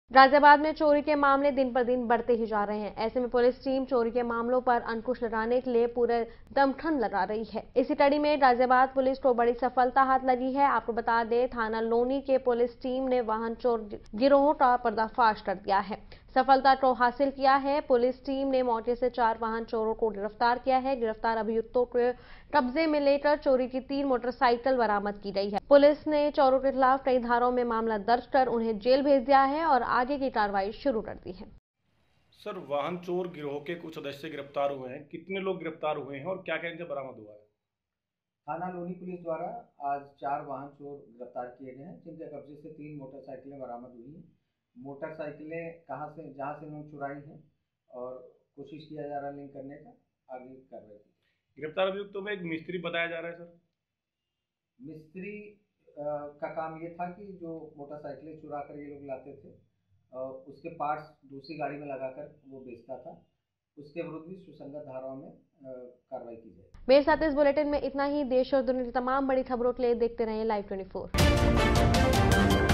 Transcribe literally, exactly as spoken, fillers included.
गाजियाबाद में चोरी के मामले दिन पर दिन बढ़ते ही जा रहे हैं। ऐसे में पुलिस टीम चोरी के मामलों पर अंकुश लगाने के लिए पूरे दमखम लगा रही है। इसी कड़ी में गाजियाबाद पुलिस को बड़ी सफलता हाथ लगी है। आपको बता दें, थाना लोनी के पुलिस टीम ने वाहन चोर गिरोह का पर्दाफाश कर दिया है। सफलता को हासिल किया है। पुलिस टीम ने मौके से चार वाहन चोरों को गिरफ्तार किया है। गिरफ्तार अभियुक्तों को कब्जे में लेकर चोरी की तीन मोटरसाइकिल बरामद की गई है। पुलिस ने चोरों के खिलाफ कई धाराओं में मामला दर्ज कर उन्हें जेल भेज दिया है और आगे की कार्रवाई शुरू कर दी है। सर, वाहन चोर गिरोह के कुछ सदस्य गिरफ्तार हुए हैं। कितने लोग गिरफ्तार हुए हैं और क्या क्या इनसे बरामद हुआ है? थाना लोनी पुलिस द्वारा आज चार वाहन चोर गिरफ्तार किए गए हैं, जिनके कब्जे से तीन मोटरसाइकिलें बरामद हुई हैं। मोटरसाइकिलें कहाँ से जहाँ से उन्होंने चुराई हैं और कोशिश किया जा रहा है लिंक करने का, आगे कार्रवाई की। गिरफ्तार अभियुक्तों में एक मिस्त्री बताया जा रहा है सर। मिस्त्री का काम ये था कि जो मोटरसाइकिलें चुरा कर ये लोग लाते थे, उसके पार्ट्स दूसरी गाड़ी में लगाकर वो बेचता था। उसके विरुद्ध भी सुसंगत धाराओं में कार्रवाई की जाए। मेरे साथ इस बुलेटिन में इतना ही। देश और दुनिया की तमाम बड़ी खबरों के लिए देखते रहें लाइव चौबीस।